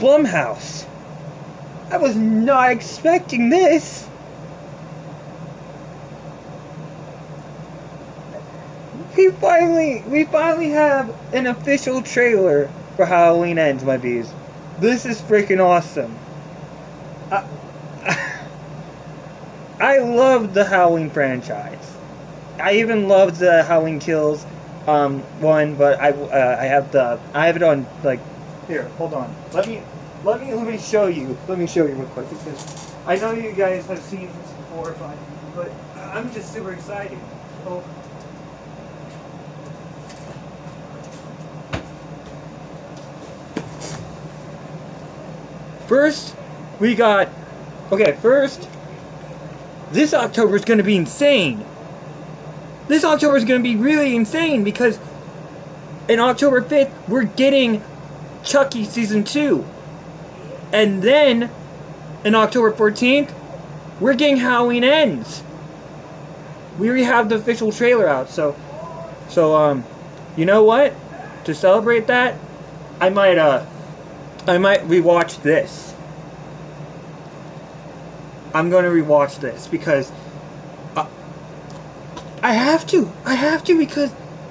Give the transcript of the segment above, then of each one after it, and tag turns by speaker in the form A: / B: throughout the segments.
A: Blumhouse. I was not expecting this. We finally have an official trailer for Halloween Ends, my bees. This is freaking awesome. I love the Halloween franchise. I even loved the Halloween Kills one, but I have it on, like, here, hold on. Let me show you. Let me show you real quick, because I know you guys have seen this before, but I'm just super excited. Oh. First, we got... Okay, first, this October is going to be insane. This October is going to be really insane because in October 5th, we're getting Chucky Season 2. And then, in October 14th, we're getting Halloween Ends. We already have the official trailer out, so you know what? To celebrate that, I might rewatch this. I'm going to rewatch this because I have to because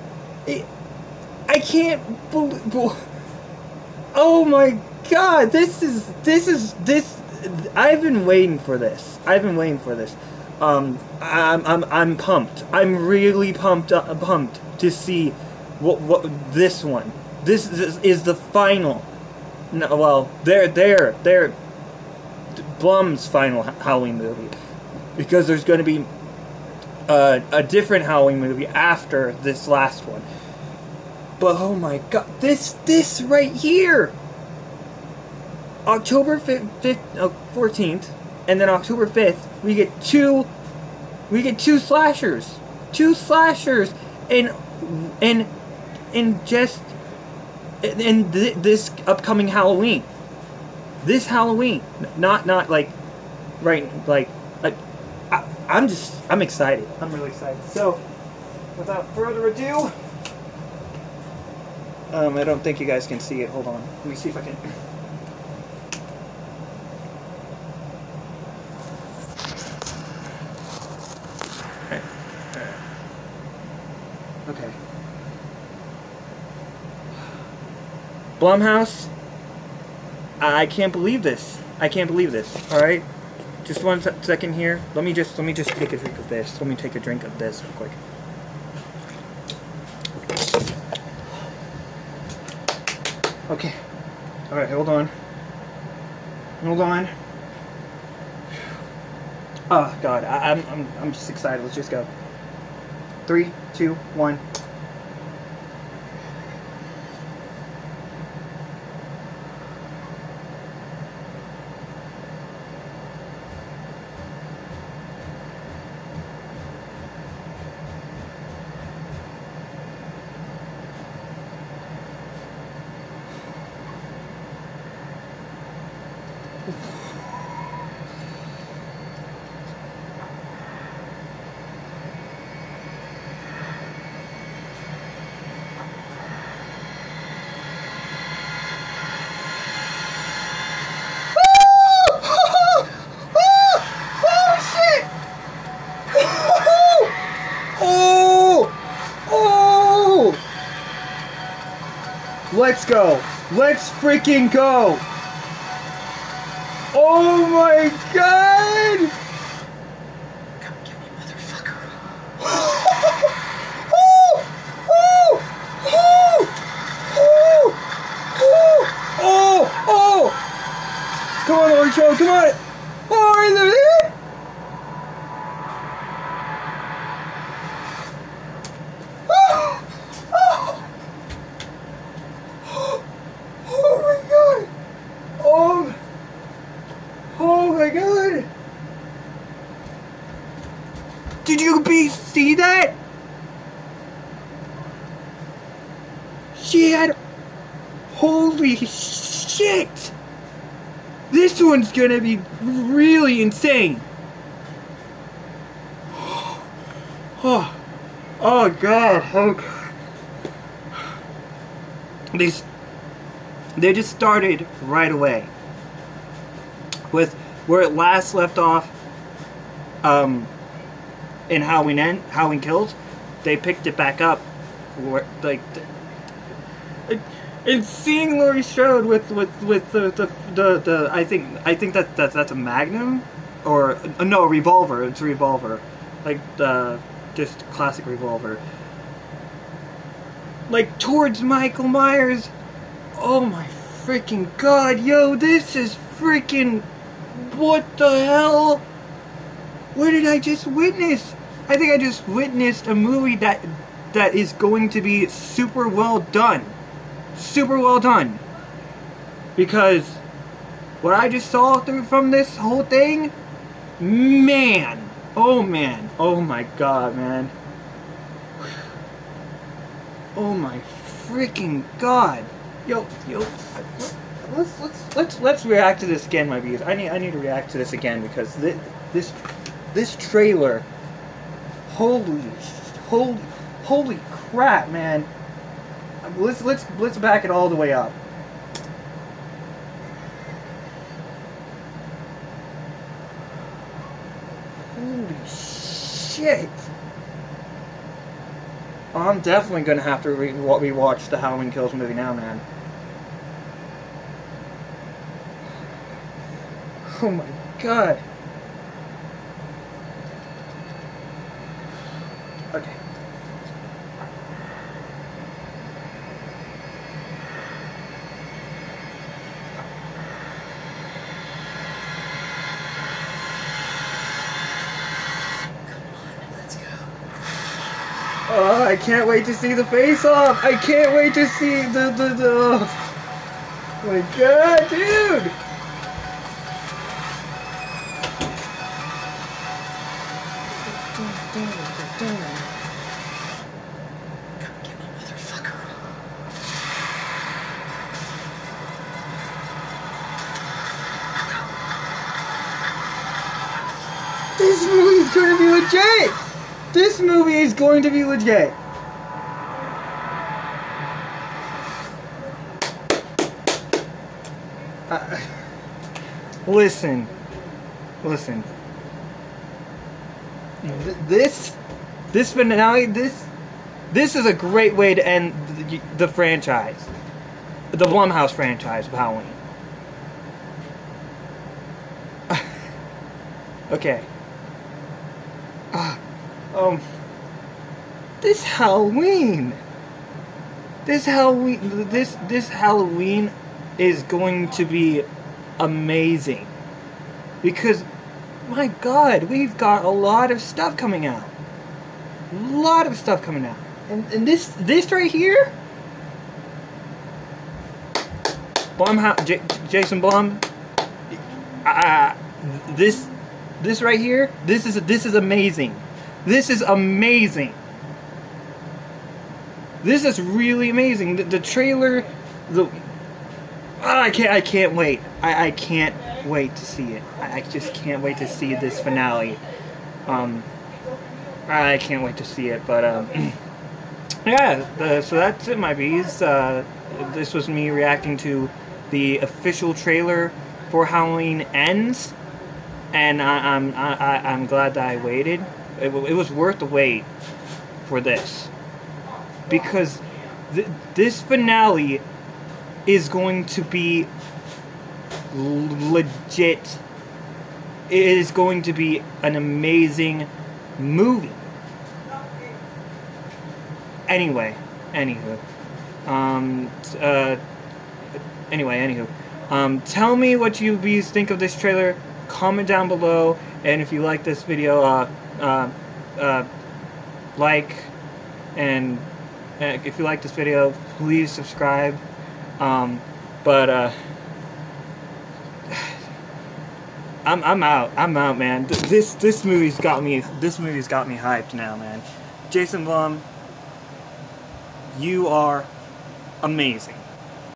A: I can't believe. Oh my God! This is I've been waiting for this. I'm pumped. I'm really pumped to see what this one. This is the final. No, well, they're Blum's final Halloween movie, because there's going to be a different Halloween movie after this last one. But oh my God, this right here, October 14th, and then October 5th, we get two slashers, in this upcoming Halloween. This Halloween, not like, right, like, I'm excited. I'm really excited. So, without further ado, I don't think you guys can see it. Hold on. Let me see if I can. Okay. Blumhouse, I can't believe this. Alright? Just one second here. Let me just take a drink of this. Let me take a drink of this real quick. Okay. Alright, hold on. Oh God, I'm just excited. Let's just go. 3, 2, 1. Let's go. Let's freaking go. Oh my God.
B: Come get me, motherfucker.
A: Come on, Lord Show, come on. Oh, is it? Did you see that? She had... Holy shit! This one's gonna be really insane. Oh God. Oh God. they just started right away with where it last left off. In Halloween Kills, they picked it back up, like, and seeing Laurie Strode with the I think that's a Magnum, or no, a revolver. It's a revolver, like just classic revolver. Like towards Michael Myers. Oh my freaking god, yo, this is freaking, what the hell? What did I just witness? I think I just witnessed a movie that is going to be super well done. Super well done. Because what I just saw from this whole thing, man. Oh man. Oh my god, man. Oh my freaking god. Yo, let's react to this again, my viewers. I need to react to this again because this trailer, holy crap, man. Let's back it all the way up. Holy shit. I'm definitely gonna have to rewatch the Halloween Kills movie now, man. Oh my god. Okay. Oh, I can't wait to see the face-off! I can't wait to see the oh my god, dude!
B: Come get me, motherfucker.
A: This movie is going to be legit! This movie is going to be legit! Listen. This finale, this is a great way to end the franchise. The Blumhouse franchise of Halloween. Okay. This Halloween is going to be amazing. Because, my god, we've got a lot of stuff coming out. And this right here, Jason Blum, this right here, this is amazing. This is amazing. This is really amazing. The trailer, I can't wait. I can't wait to see it. I just can't wait to see this finale. I can't wait to see it. But yeah. So that's it, my bees. This was me reacting to the official trailer for Halloween Ends, and I'm glad that I waited. It was worth the wait for this, because this finale is going to be legit. It is going to be an amazing movie. Anyway, tell me what you bees think of this trailer. Comment down below, and if you like this video, like, and if you like this video, please subscribe. I'm out, man. This movie's got me hyped now, man. Jason Blum, you are amazing.